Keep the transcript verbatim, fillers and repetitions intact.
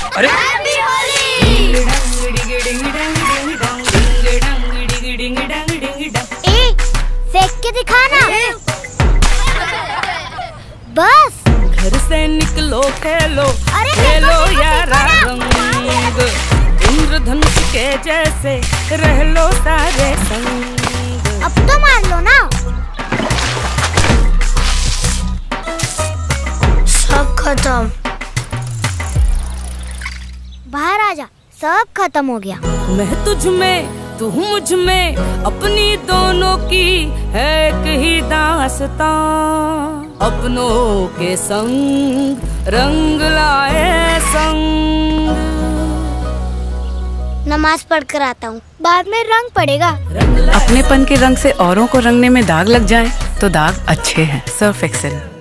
अरे ए, फेंक के दिखाना। बस घर से निकलो खेलो, अरे खेलो यारा रंग, इंद्रधनुष के जैसे रह लो सारे संग। अब तो मार लो ना। सब खत्म। बाहर आजा, सब खत्म हो गया। मैं तुझ में तू मुझ में, अपनी दोनों की है एक ही दास्तां। अपनों के संग रंग लाए संग। नमाज पढ़ कर आता हूँ, बाद में रंग पड़ेगा। अपनेपन के रंग से औरों को रंगने में दाग लग जाए तो दाग अच्छे हैं। Surf Excel.